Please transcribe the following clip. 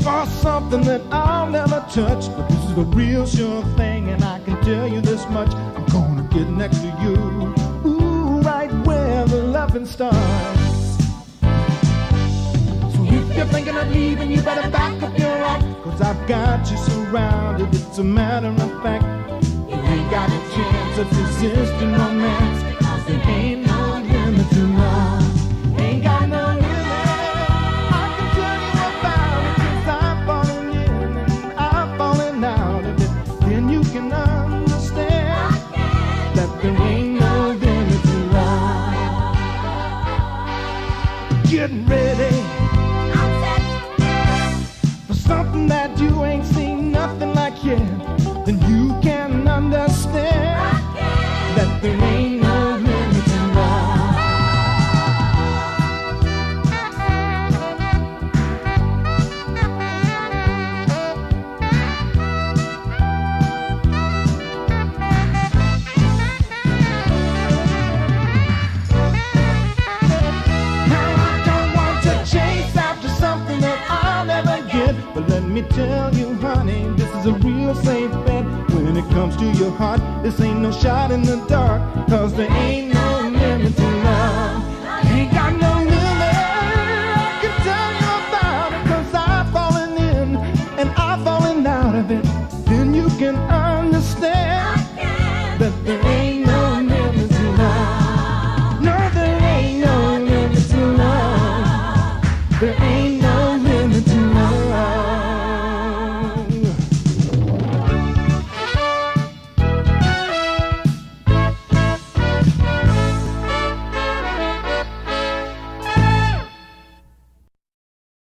for something that I'll never touch, but this is the real sure thing, and I can tell you this much: I'm gonna get next to you, ooh, right where the loving starts. So if you're thinking of leaving, you better back up your act, 'cause I've got you surrounded. It's a matter of fact, you ain't got a chance of resisting romance, 'cause there ain't no limit to love. Ain't got no limit. I can tell you about it, 'cause I'm falling in and I'm falling out of it. Then you can understand that there ain't no limit to love. Getting ready for something that you ain't seen nothing like yet. Then you can understand that there ain't no limit to love. Now I don't want to chase after something that I'll never get, but let me tell you, honey, this is a real safe bet. When it comes to your heart, this ain't no shot in the dark, 'cause there ain't no limit to love. Ain't got no limit. I can tell you about it, 'cause I've fallen in and I've fallen out of it. Then you can understand that there ain't no limit to love. No, there ain't no limit to love. There ain't no